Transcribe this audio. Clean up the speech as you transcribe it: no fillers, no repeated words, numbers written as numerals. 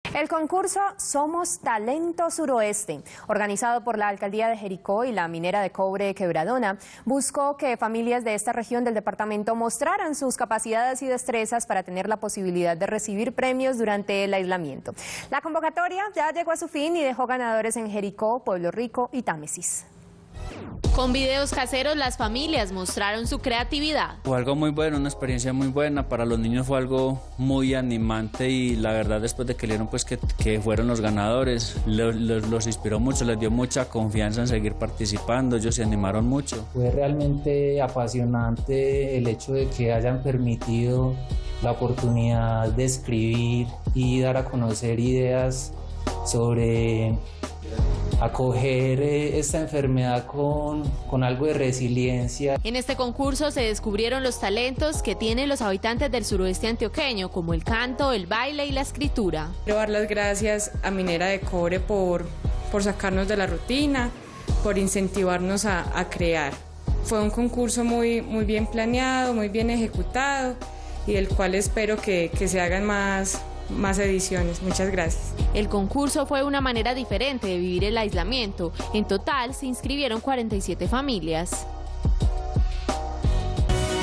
El concurso Somos Talento Suroeste, organizado por la Alcaldía de Jericó y la minera de cobre Quebradona, buscó que familias de esta región del departamento mostraran sus capacidades y destrezas para tener la posibilidad de recibir premios durante el aislamiento. La convocatoria ya llegó a su fin y dejó ganadores en Jericó, Pueblo Rico y Támesis. Con videos caseros, las familias mostraron su creatividad. Fue algo muy bueno, una experiencia muy buena. Para los niños fue algo muy animante y la verdad después de que leyeron pues que fueron los ganadores, los inspiró mucho, les dio mucha confianza en seguir participando, ellos se animaron mucho. Fue realmente apasionante el hecho de que hayan permitido la oportunidad de escribir y dar a conocer ideas sobre acoger esta enfermedad con algo de resiliencia. En este concurso se descubrieron los talentos que tienen los habitantes del suroeste antioqueño, como el canto, el baile y la escritura. Quiero dar las gracias a Minera de Cobre por sacarnos de la rutina, por incentivarnos a crear. Fue un concurso muy bien planeado, muy bien ejecutado y del cual espero que se hagan más ediciones. Muchas gracias. El concurso fue una manera diferente de vivir el aislamiento. En total se inscribieron 47 familias.